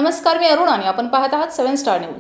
नमस्कार, मी अरुण आणि आपण पाहत आहात 7 स्टार न्यूज.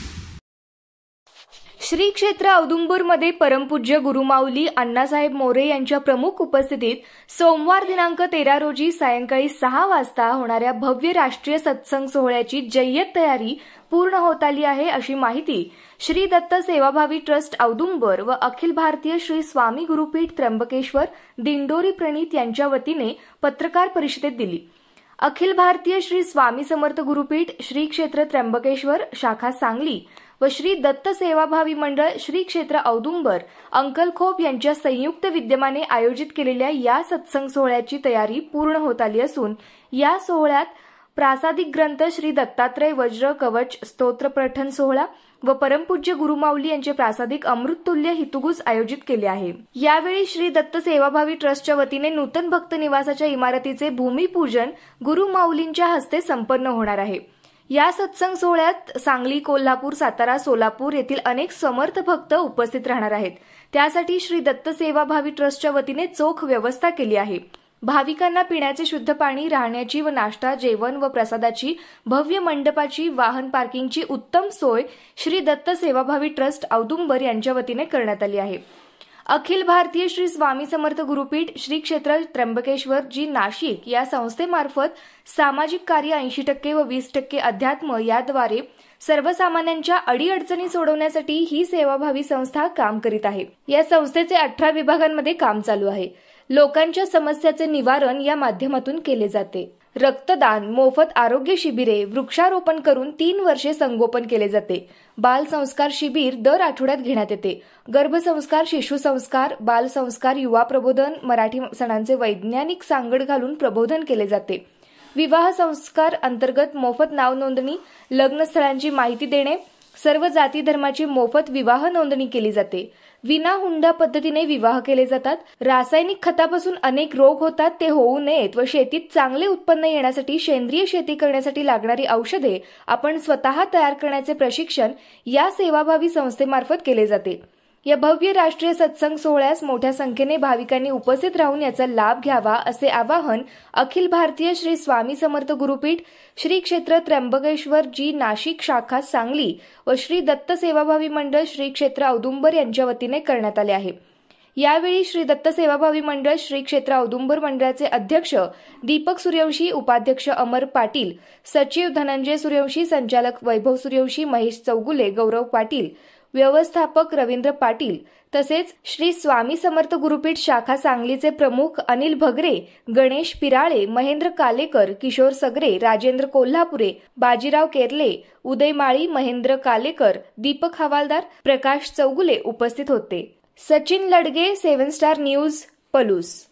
श्री क्षेत्र औदुंबरमध्ये परमपूज्य गुरुमाऊली अण्णासाहेब मोरे यांच्या प्रमुख उपस्थितीत सोमवार दिनांक 13 रोजी सायंकाळी 6 वाजता होणाऱ्या भव्य राष्ट्रीय सत्संग सोहळ्याची जय्यत तयारी पूर्ण होत आली आहे, अशी माहिती श्री दत्त सेवाभावी ट्रस्ट औदुंबर व अखिल भारतीय श्री स्वामी गुरुपीठ त्र्यंबकेश्वर दिंडोरी प्रणीत यांच्या वतीने पत्रकार परिषदेत दिली. अखिल भारतीय श्री स्वामी समर्थ गुरुपीठ श्री क्षेत्र त्र्यंबकेश्वर शाखा सांगली व श्री दत्त सेवाभावी मंडळ श्री क्षेत्र औदुंबर अंकलखोप यांच्या संयुक्त विद्यमाने आयोजित केलेल्या या सत्संग सोहळ्याची तयारी पूर्ण होत आली असून या सोहळ्यात प्रासादिक ग्रंथ श्री दत्तात्रय वज्र कवच स्तोत्र पठण सोहळा व परमपूज्य गुरुमाऊली यांचे प्रासादिक अमृततुल्य हितगुज आयोजित केले आहे. यावेळी श्री दत्त सेवाभावी ट्रस्टच्या वतीने नूतन भक्त निवासाच्या इमारतीचे भूमिपूजन गुरुमाऊलींच्या हस्ते संपन्न होणार आहे. या सत्संग सोहळ्यात सांगली, कोल्हापूर, सातारा, सोलापूर येथील अनेक समर्थ भक्त उपस्थित राहणार आहेत. त्यासाठी श्री दत्त सेवाभावी ट्रस्टच्या वतीने चोख व्यवस्था केली आहे. भाविकांना पिण्याचे शुद्ध पाणी, राहण्याची व नाश्ता, जेवण व प्रसादाची, भव्य मंडपाची, वाहन पार्किंगची उत्तम सोय श्री दत्त सेवाभावी ट्रस्ट औदुंबर यांच्या वतीने करण्यात आली आहे. अखिल भारतीय श्री स्वामी समर्थ गुरुपीठ श्री क्षेत्र त्र्यंबकेश्वर जी नाशिक या संस्थेमार्फत सामाजिक कार्य 80% व 20% अध्यात्म याद्वारे सर्वसामान्यांच्या अडीअडचणी सोडवण्यासाठी ही सेवाभावी संस्था काम करीत आहे. या संस्थेचे 18 विभागांमध्ये काम चालू आहे. लोकांच्या समस्याचे निवारण या माध्यमातून केले जाते. रक्तदान, मोफत आरोग्य शिबिरे, वृक्षारोपण करून 3 वर्षे संगोपन केले जाते. बाल संस्कार शिबिर दर आठवड्यात घेण्यात येते. गर्भसंस्कार, शिशुसंस्कार, बाल संस्कार, युवा प्रबोधन, मराठी सणांचे वैज्ञानिक सांगड घालून प्रबोधन केले जाते. विवाह संस्कार अंतर्गत मोफत नाव नोंदणी, लग्नस्थळांची माहिती देणे, सर्व जाती धर्माची मोफत विवाह नोंदणी केली जाते. विना हुंडा पद्धतीने विवाह केले जातात. रासायनिक खतापासून अनेक रोग होतात, ते होऊ नयेत व शेतीत चांगले उत्पन्न येण्यासाठी सेंद्रिय शेती करण्यासाठी लागणारी औषधे आपण स्वतः तयार करण्याचे प्रशिक्षण या सेवाभावी संस्थेमार्फत केले जाते. या भव्य राष्ट्रीय सत्संग सोहळ्यास मोठ्या संख्येने भाविकांनी उपस्थित राहून याचा लाभ घ्यावा, असे आवाहन अखिल भारतीय श्री स्वामी समर्थ गुरुपीठ श्री क्षेत्र त्र्यंबकेश्वर जी नाशिक शाखा सांगली व श्री दत्त सेवाभावी मंडळ श्री क्षेत्र औदुंबर यांच्या वतीने करण्यात आले आहे. यावेळी श्री दत्त सेवाभावी मंडळ श्री क्षेत्र औदुंबर मंडळाचे अध्यक्ष दीपक सूर्यवंशी, उपाध्यक्ष अमर पाटील, सचिव धनंजय सूर्यवंशी, संचालक वैभव सूर्यवंशी, महेश चौगुले, गौरव पाटील, व्यवस्थापक रवींद्र पाटील तसेच श्री स्वामी समर्थ गुरुपीठ शाखा सांगलीचे प्रमुख अनिल भगरे, गणेश पिराळे, महेंद्र कालेकर, किशोर सगरे, राजेंद्र कोल्हापुरे, बाजीराव केरले, उदय माळी, महेंद्र कालेकर, दीपक हवालदार, प्रकाश चौगुले उपस्थित होते. Sachin Ladge, 7 star news, Palus.